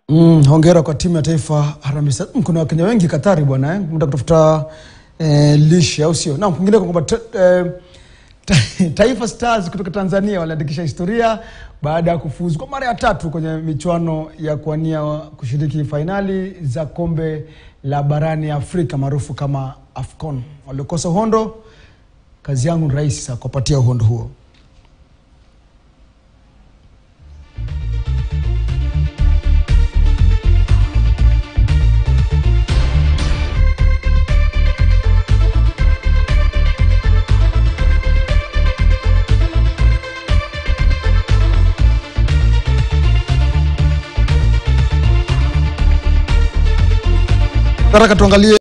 Hongera kwa timu ya taifa Harambee Stars. Kuna Wakenya wengi Katari bwana mtaka kutafuta lishe au sio? Na mwingine kwamba Taifa Stars kutoka Tanzania waliandikisha historia baada ya kufuzu kwa mara ya 3 kwenye michuano ya kuania kushiriki finali za kombe la barani Afrika maarufu kama Afcon. Walikosa uhondo, kazi yangu ni rahisi sana kupatia uhondo huo. Nataka tuangalie